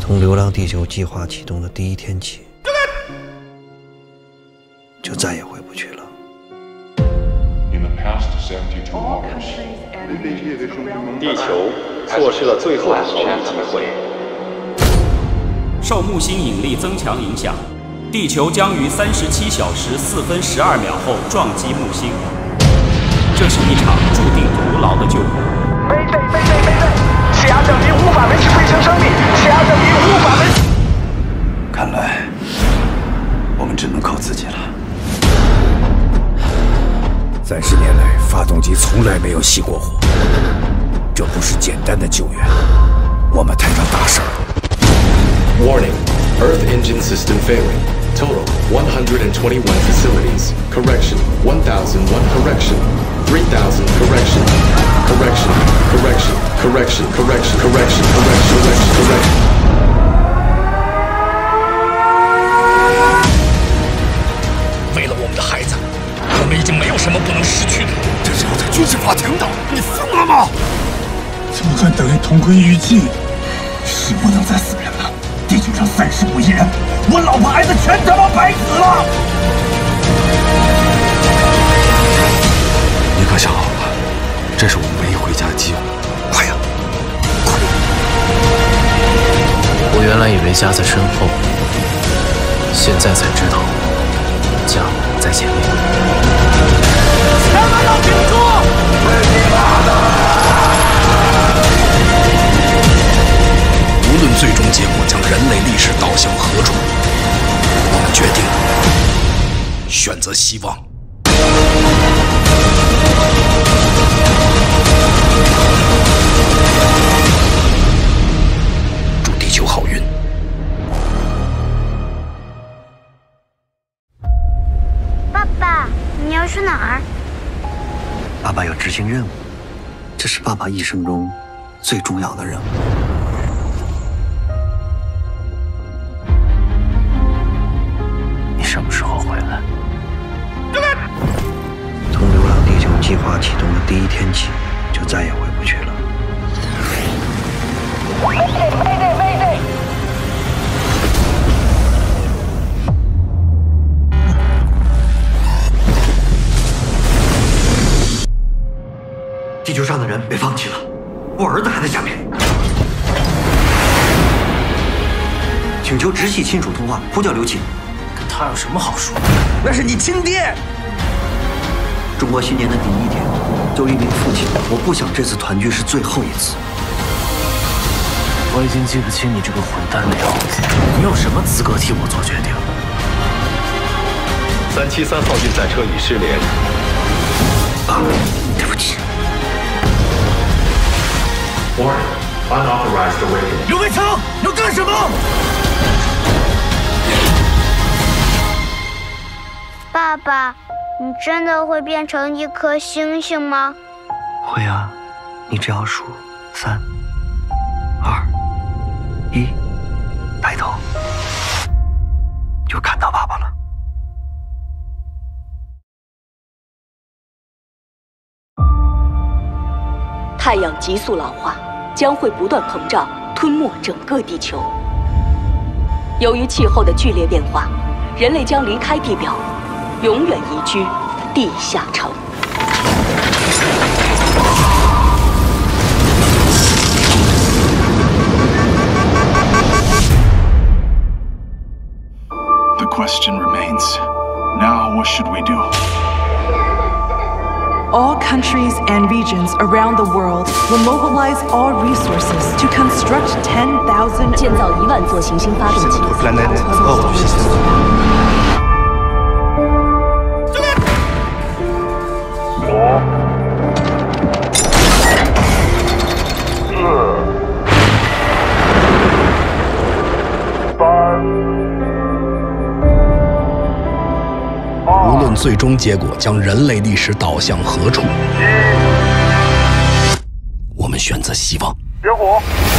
从《流浪地球》计划启动的第一天起，就再也回不去了。 地球错失了最后的逃离机会。 受木星引力增强影响，地球将于37小时4分12秒后撞击木星。这是一场注定徒劳的救援。 气压降低无法维持飞行生命，气压降低无法维持。 看来我们只能靠自己了。30年来，发动机从来没有熄过火，这不是简单的救援，我们摊上大事儿了。 Warning: Earth engine system failing. Total 121 facilities. Correction: 1,001 correction. 3,000 correction. Correction. Correction. Correction. Correction. Correction. Correction. Correction. 为了我们的孩子，我们已经没有什么不能失去的。这是要在军事法庭的，你疯了吗？ 怎么还等于同归于尽？是不能再死人了。地球上35亿人，我老婆孩子全他妈白死了！ 你可想好了？这是我们唯一回家的机会。快呀，快！ 我原来以为家在身后，现在才知道家在前面。 前面要挺住！ 无论最终结果将人类历史导向何处，我们决定选择希望。祝地球好运。 爸爸，你要去哪儿？ 爸爸要执行任务，这是爸爸一生中最重要的任务。你什么时候回来？从《流浪地球》计划启动的第一天起，就再也回不去了。地球上的人别放弃了，我儿子还在下面。请求直系亲属通话，呼叫刘启。 跟他有什么好说的？ 那是你亲爹。 中国新年的第一天，作为一名父亲，我不想这次团聚是最后一次。 我已经记不清你这个混蛋的样子，你有什么资格替我做决定 373号运载车已失联。 爸，对不起。 Warning: Unauthorized awakening. 刘维强，要干什么？ 爸爸，你真的会变成一颗星星吗？ 会啊，你只要数3、2、1，抬头就看到爸爸了。 太阳急速老化，将会不断膨胀，吞没整个地球。由于气候的剧烈变化，人类将离开地表，永远移居地下城。 The question remains, now what should we do? All countries and regions around the world will mobilize all resources to construct 10,000 建造1万座行星发动机。 无论最终结果将人类历史导向何处，我们选择希望。 点火！